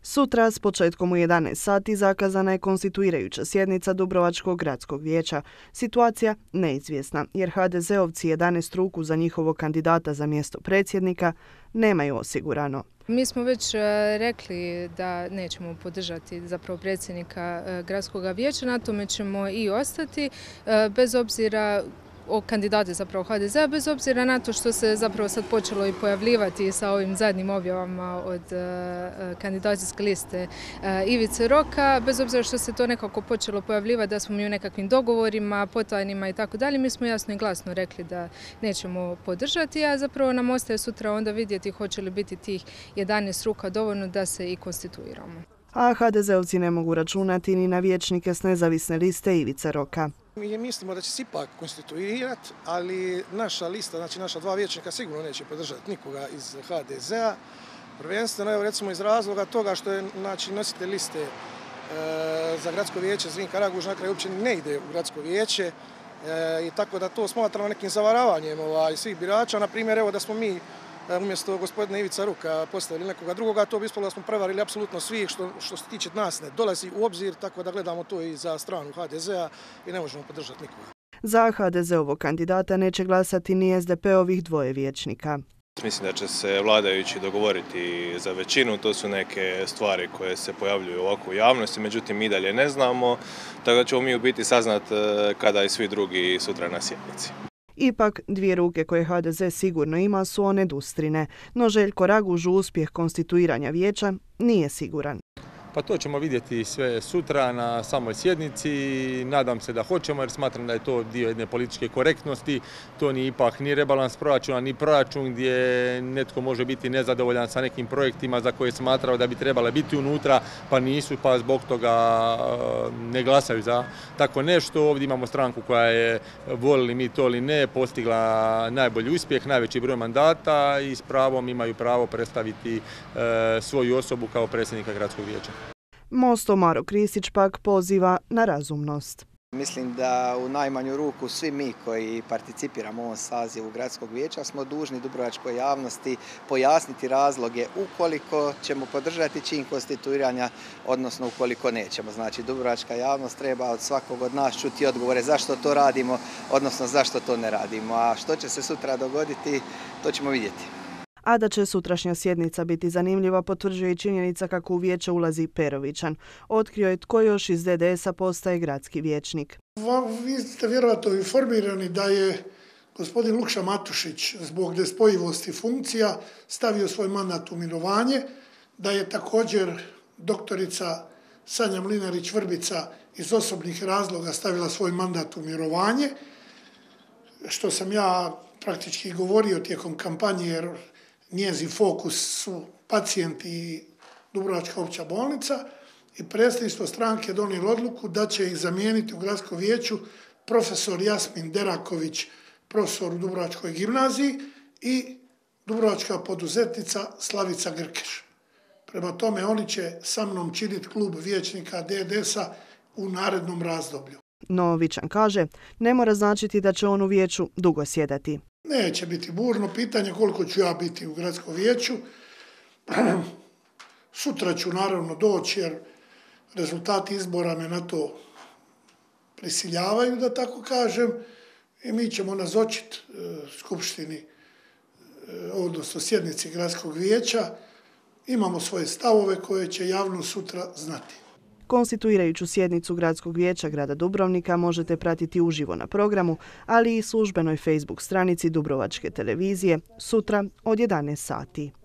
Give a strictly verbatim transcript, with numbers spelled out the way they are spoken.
Sutra s početkom u jedanaest sati zakazana je konstituirajuća sjednica Dubrovačkog gradskog vijeća. Situacija neizvjesna jer ha de zeovci jedanaest ruku za njihovog kandidata za mjesto predsjednika nemaju osigurano. Mi smo već rekli da nećemo podržati zapravo predsjednika gradskog vijeća, na tome ćemo i ostati bez obzira o kandidate zapravo ha de zea, bez obzira na to što se zapravo sad počelo i pojavljivati sa ovim zadnjim objavama od uh, kandidacijske liste uh, Ivice Roka, bez obzira što se to nekako počelo pojavljivati da smo mi u nekakvim dogovorima, potajnima i tako dalje, mi smo jasno i glasno rekli da nećemo podržati, a zapravo nam ostaje sutra onda vidjeti hoće li biti tih jedanaest ruka dovoljno da se i konstituiramo. A ha de zeovci ne mogu računati ni na vijećnike s nezavisne liste Ivice Roka. Mi mislimo da će se ipak konstituirati, ali naša lista, znači naša dva vijećnika sigurno neće podržati nikoga iz ha de zea. Prvenstveno, evo recimo iz razloga toga što je znači, nositelj liste e, za gradsko vijeće Zrinka Raguž na kraju uopće ne ide u gradsko vijeće e, i tako da to smatramo nekim zavaravanjem ovaj, svih birača. Na primjer, evo da smo mi umjesto gospodina Ivica Ruka postavili nekoga drugoga, to bi ispalo da smo prevarili apsolutno svih što, što se tiče nas ne dolazi u obzir, tako da gledamo to i za stranu ha de zea i ne možemo podržati nikoga. Za ha de zeovog kandidata neće glasati ni es de pe-ovih dvoje vijećnika. Mislim da će se vladajući dogovoriti za većinu, to su neke stvari koje se pojavljuju ovako u javnosti, međutim mi dalje ne znamo, tako da ćemo mi u biti saznati kada i svi drugi sutra na sjednici. Ipak, dvije ruke koje ha de ze sigurno ima su one Dustrine, no Željko Raguž u uspjeh konstituiranja vijeća nije siguran. Pa to ćemo vidjeti sve sutra na samoj sjednici. Nadam se da hoćemo jer smatram da je to dio jedne političke korektnosti. To nije ipak ni rebalans proračuna, ni proračun gdje netko može biti nezadovoljan sa nekim projektima za koje je smatrao da bi trebale biti unutra, pa nisu, pa zbog toga ne glasaju za tako nešto. Ovdje imamo stranku koja je, volili mi to ili ne, postigla najbolji uspjeh, najveći broj mandata i s pravom imaju pravo predstaviti svoju osobu kao predsjednika gradskog vijeća. Mostov Maro Kristić pak poziva na razumnost. Mislim da u najmanju ruku svi mi koji participiramo u ovom sazivu gradskog vijeća smo dužni dubrovačkoj javnosti pojasniti razloge ukoliko ćemo podržati čin konstituiranja, odnosno ukoliko nećemo. Znači, dubrovačka javnost treba od svakog od nas čuti odgovore zašto to radimo, odnosno zašto to ne radimo. A što će se sutra dogoditi, to ćemo vidjeti. A da će sutrašnja sjednica biti zanimljiva potvrđuje i činjenica kako u vijeće ulazi Perovićan. Otkrio je tko još iz de de es-a postaje gradski vijećnik. Vi ste vjerojatno informirani da je gospodin Lukša Matušić zbog nespojivosti funkcija stavio svoj mandat u mirovanje, da je također doktorica Sanja Mlinarić-Vrbica iz osobnih razloga stavila svoj mandat u mirovanje, što sam ja praktički govorio tijekom kampanje jer njezin fokus su pacijenti i Dubrovačka opća bolnica i predsjedništvo stranke donijelo odluku da će ih zamijeniti u gradskom vijeću profesor Jasmin Deraković, profesor u Dubrovačkoj gimnaziji i dubrovačka poduzetnica Slavica Grkeš. Prema tome oni će sa mnom činiti klub vijećnika de de es-a u narednom razdoblju. No Vičan kaže, ne mora značiti da će on u vijeću dugo sjedati. Neće biti burno, pitanje koliko ću ja biti u gradskom vijeću. Sutra ću naravno doći jer rezultati izbora me na to prisiljavaju, da tako kažem, i mi ćemo nazočiti e, skupštini, e, odnosno sjednici gradskog vijeća. Imamo svoje stavove koje će javno sutra znati. Konstituirajuću sjednicu Gradskog vijeća grada Dubrovnika možete pratiti uživo na programu, ali i službenoj Facebook stranici Dubrovačke televizije sutra od jedanaest sati.